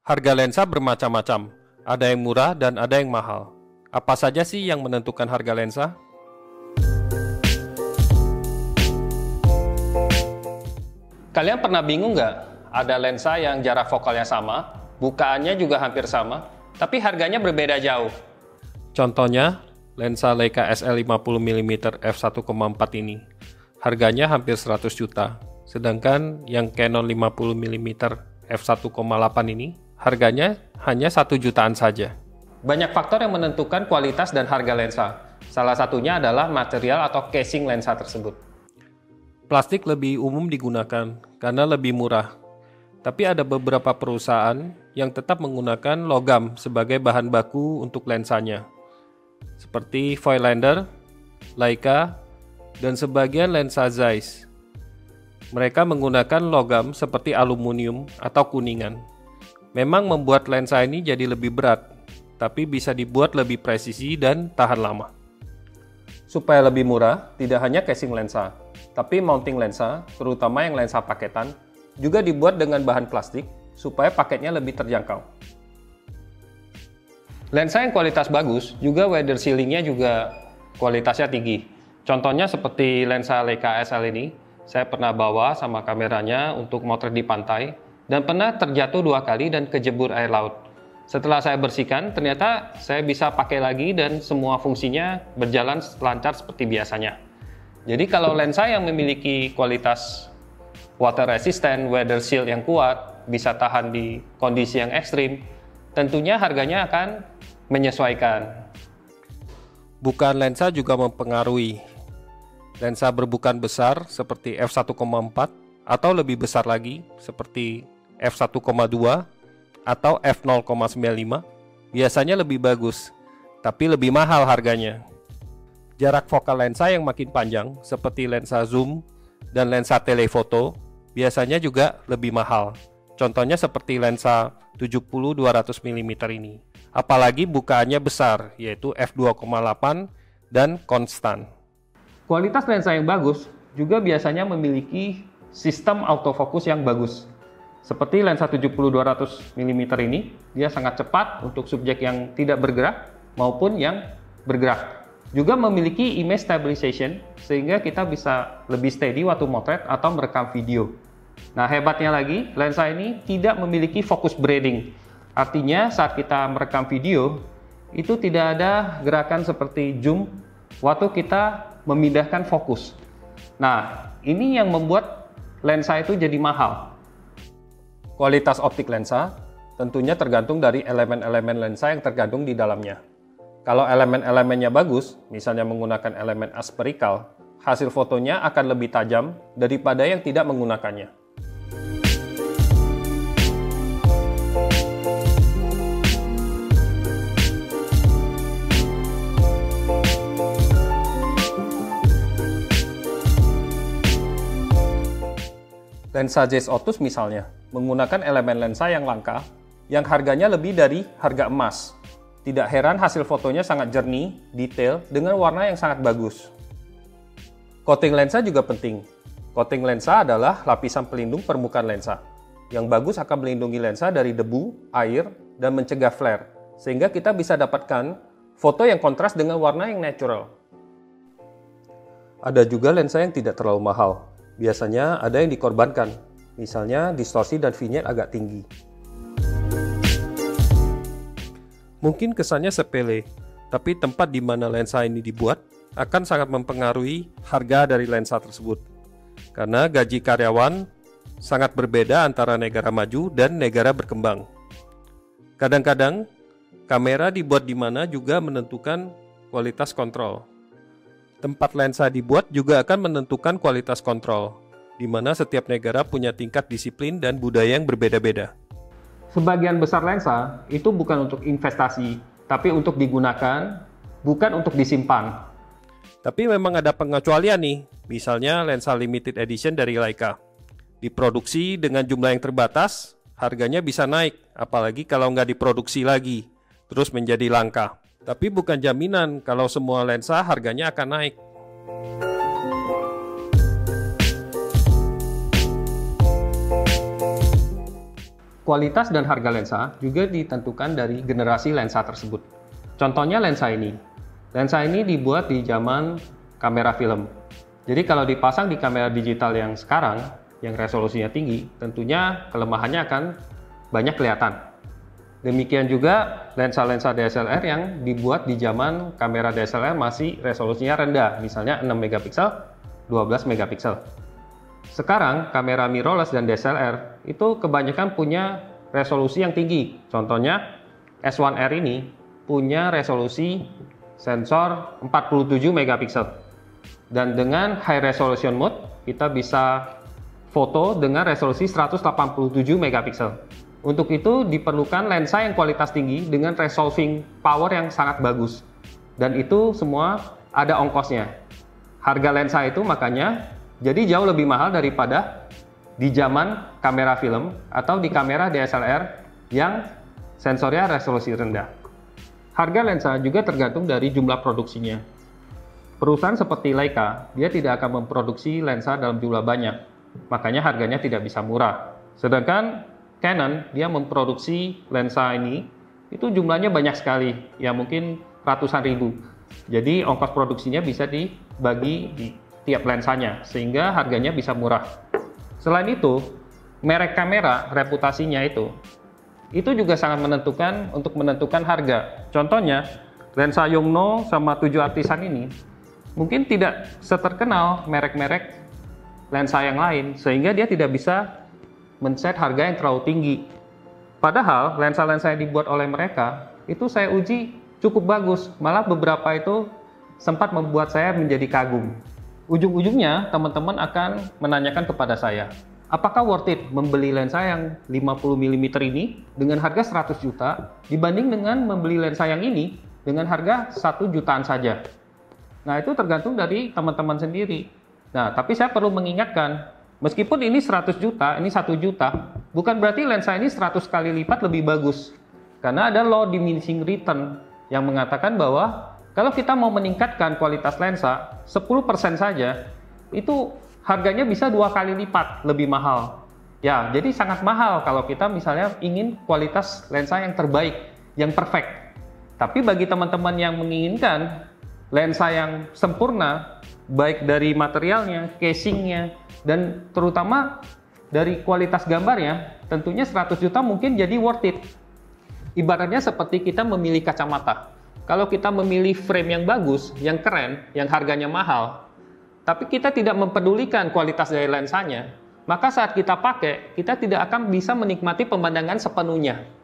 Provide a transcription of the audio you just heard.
Harga lensa bermacam-macam, ada yang murah dan ada yang mahal. Apa saja sih yang menentukan harga lensa? Kalian pernah bingung nggak? Ada lensa yang jarak fokalnya sama, bukaannya juga hampir sama, tapi harganya berbeda jauh. Contohnya, lensa Leica SL50mm f1,4 ini. Harganya hampir 100 juta, sedangkan yang Canon 50mm f1,8 ini harganya hanya 1 jutaan saja. Banyak faktor yang menentukan kualitas dan harga lensa. Salah satunya adalah material atau casing lensa tersebut. Plastik lebih umum digunakan karena lebih murah. Tapi ada beberapa perusahaan yang tetap menggunakan logam sebagai bahan baku untuk lensanya. Seperti Voigtlander, Leica, dan sebagian lensa Zeiss. Mereka menggunakan logam seperti aluminium atau kuningan. Memang membuat lensa ini jadi lebih berat, tapi bisa dibuat lebih presisi dan tahan lama. Supaya lebih murah, tidak hanya casing lensa, tapi mounting lensa, terutama yang lensa paketan, juga dibuat dengan bahan plastik supaya paketnya lebih terjangkau. Lensa yang kualitas bagus, juga weather sealingnya juga kualitasnya tinggi. Contohnya seperti lensa Leica SL ini, saya pernah bawa sama kameranya untuk motret di pantai, dan pernah terjatuh 2 kali dan kejebur air laut. Setelah saya bersihkan, ternyata saya bisa pakai lagi dan semua fungsinya berjalan lancar seperti biasanya. Jadi kalau lensa yang memiliki kualitas water resistant, weather seal yang kuat, bisa tahan di kondisi yang ekstrim, tentunya harganya akan menyesuaikan. Bukaan lensa juga mempengaruhi. Lensa berbukaan besar seperti f1,4 atau lebih besar lagi seperti f1,2 atau f0,95 biasanya lebih bagus, tapi lebih mahal harganya. Jarak fokal lensa yang makin panjang seperti lensa zoom dan lensa telefoto biasanya juga lebih mahal. Contohnya seperti lensa 70-200 mm ini. Apalagi bukaannya besar, yaitu f2,8 dan konstan. Kualitas lensa yang bagus juga biasanya memiliki sistem autofocus yang bagus. Seperti lensa 70-200 mm ini, dia sangat cepat untuk subjek yang tidak bergerak maupun yang bergerak. Juga memiliki image stabilization sehingga kita bisa lebih steady waktu motret atau merekam video. Nah, hebatnya lagi, lensa ini tidak memiliki focus braiding. Artinya saat kita merekam video, itu tidak ada gerakan seperti zoom waktu kita memindahkan fokus. Nah, ini yang membuat lensa itu jadi mahal. Kualitas optik lensa tentunya tergantung dari elemen-elemen lensa yang tergandung di dalamnya. Kalau elemen-elemennya bagus, misalnya menggunakan elemen aspherical, hasil fotonya akan lebih tajam daripada yang tidak menggunakannya. Lensa Zeiss Otus misalnya, menggunakan elemen lensa yang langka, yang harganya lebih dari harga emas. Tidak heran hasil fotonya sangat jernih, detail, dengan warna yang sangat bagus. Coating lensa juga penting. Coating lensa adalah lapisan pelindung permukaan lensa. Yang bagus akan melindungi lensa dari debu, air, dan mencegah flare, sehingga kita bisa dapatkan foto yang kontras dengan warna yang natural. Ada juga lensa yang tidak terlalu mahal. Biasanya ada yang dikorbankan, misalnya distorsi dan vignette agak tinggi. Mungkin kesannya sepele, tapi tempat di mana lensa ini dibuat akan sangat mempengaruhi harga dari lensa tersebut. Karena gaji karyawan sangat berbeda antara negara maju dan negara berkembang. Kadang-kadang, kamera dibuat di mana juga menentukan kualitas kontrol. Tempat lensa dibuat juga akan menentukan kualitas kontrol, di mana setiap negara punya tingkat disiplin dan budaya yang berbeda-beda. Sebagian besar lensa itu bukan untuk investasi, tapi untuk digunakan, bukan untuk disimpan. Tapi memang ada pengecualian nih, misalnya lensa limited edition dari Leica. Diproduksi dengan jumlah yang terbatas, harganya bisa naik, apalagi kalau nggak diproduksi lagi, terus menjadi langka. Tapi bukan jaminan kalau semua lensa harganya akan naik. kualitas dan harga lensa juga ditentukan dari generasi lensa tersebut. Contohnya lensa ini. Lensa ini dibuat di zaman kamera film. Jadi kalau dipasang di kamera digital yang sekarang, yang resolusinya tinggi, tentunya kelemahannya akan banyak kelihatan. Demikian juga lensa-lensa DSLR yang dibuat di zaman kamera DSLR masih resolusinya rendah, misalnya 6 megapiksel, 12 megapiksel. Sekarang kamera mirrorless dan DSLR itu kebanyakan punya resolusi yang tinggi. Contohnya S1R ini punya resolusi sensor 47 megapiksel. Dan dengan high resolution mode kita bisa foto dengan resolusi 187 megapiksel. Untuk itu diperlukan lensa yang kualitas tinggi dengan resolving power yang sangat bagus. Dan itu semua ada ongkosnya. Harga lensa itu makanya jadi jauh lebih mahal daripada di zaman kamera film atau di kamera DSLR yang sensornya resolusi rendah. Harga lensa juga tergantung dari jumlah produksinya. Perusahaan seperti Leica, dia tidak akan memproduksi lensa dalam jumlah banyak, makanya harganya tidak bisa murah. Sedangkan Canon, dia memproduksi lensa ini, itu jumlahnya banyak sekali, ya mungkin ratusan ribu. Jadi ongkos produksinya bisa dibagi di tiap lensanya, sehingga harganya bisa murah. Selain itu, merek kamera, reputasinya itu juga sangat menentukan untuk menentukan harga. Contohnya, lensa Yongnuo sama 7 Artisan ini, mungkin tidak seterkenal merek-merek lensa yang lain, sehingga dia tidak bisa men-set harga yang terlalu tinggi. Padahal lensa-lensa yang dibuat oleh mereka itu saya uji cukup bagus, malah beberapa itu sempat membuat saya menjadi kagum. Ujung-ujungnya teman-teman akan menanyakan kepada saya, apakah worth it membeli lensa yang 50 mm ini dengan harga 100 juta dibanding dengan membeli lensa yang ini dengan harga 1 jutaan saja. Nah, itu tergantung dari teman-teman sendiri. Nah, tapi saya perlu mengingatkan, meskipun ini 100 juta, ini 1 juta, bukan berarti lensa ini 100 kali lipat lebih bagus. Karena ada law diminishing return yang mengatakan bahwa kalau kita mau meningkatkan kualitas lensa 10% saja, itu harganya bisa 2 kali lipat lebih mahal. Ya, jadi sangat mahal kalau kita misalnya ingin kualitas lensa yang terbaik, yang perfect. Tapi bagi teman-teman yang menginginkan lensa yang sempurna, baik dari materialnya, casingnya, dan terutama dari kualitas gambarnya, tentunya 100 juta mungkin jadi worth it. Ibaratnya seperti kita memilih kacamata. Kalau kita memilih frame yang bagus, yang keren, yang harganya mahal, tapi kita tidak mempedulikan kualitas dari lensanya, maka saat kita pakai, kita tidak akan bisa menikmati pemandangan sepenuhnya.